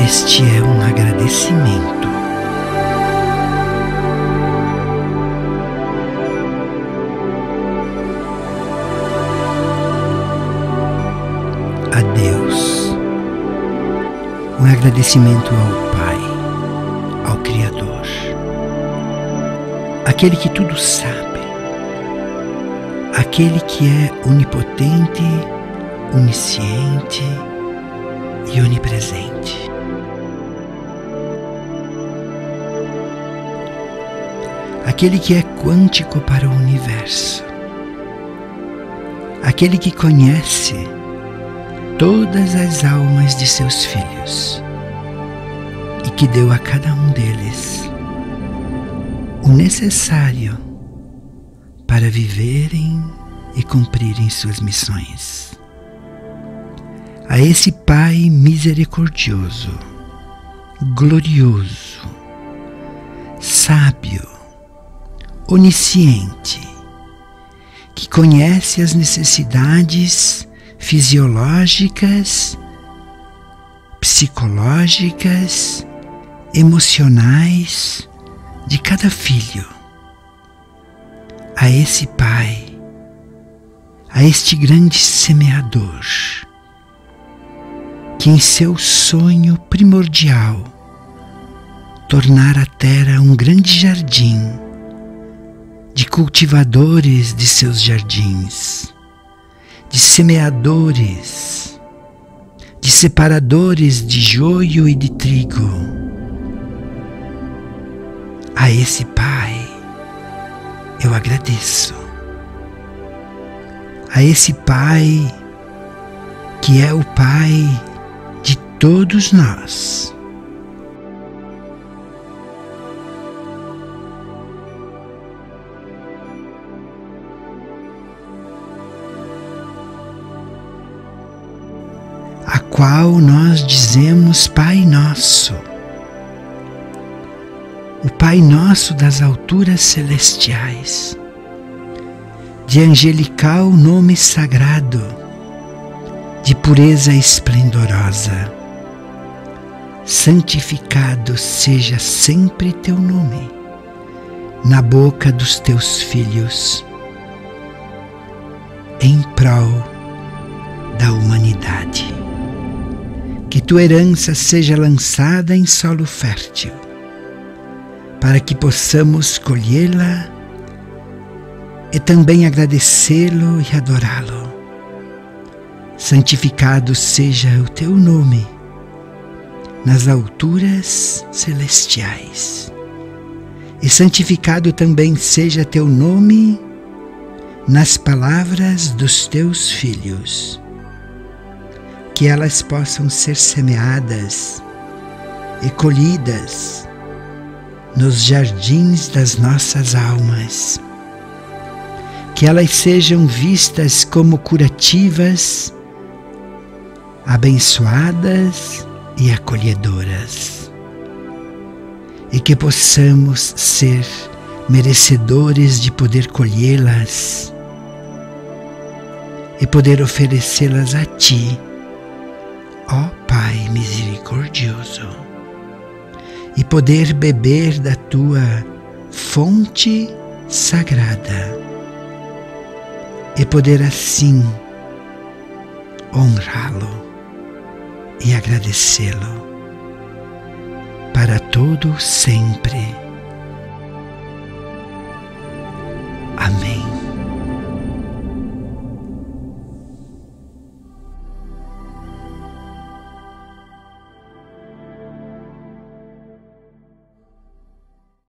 Este é um agradecimento. A Deus. Um agradecimento ao Pai, ao Criador, aquele que tudo sabe, aquele que é onipotente, onisciente e onipresente. Aquele que é quântico para o universo, aquele que conhece todas as almas de seus filhos e que deu a cada um deles o necessário para viverem e cumprirem suas missões. A esse Pai misericordioso, glorioso, sábio, onisciente, que conhece as necessidades fisiológicas, psicológicas, emocionais de cada filho. A esse Pai, a este grande semeador, que em seu sonho primordial tornar a terra um grande jardim de cultivadores de seus jardins, de semeadores, de separadores de joio e de trigo. A esse Pai eu agradeço. A esse Pai que é o Pai de todos nós. A qual nós dizemos Pai Nosso, o Pai Nosso das alturas celestiais, de angelical nome sagrado, de pureza esplendorosa. Santificado seja sempre teu nome na boca dos teus filhos, em prol da humanidade. Que tua herança seja lançada em solo fértil, para que possamos colhê-la e também agradecê-lo e adorá-lo. Santificado seja o teu nome nas alturas celestiais, e santificado também seja teu nome nas palavras dos teus filhos, que elas possam ser semeadas e colhidas nos jardins das nossas almas, que elas sejam vistas como curativas, abençoadas e acolhedoras, e que possamos ser merecedores de poder colhê-las e poder oferecê-las a Ti, ó Pai misericordioso, e poder beber da Tua fonte sagrada e poder assim honrá-lo e agradecê-lo para todo sempre.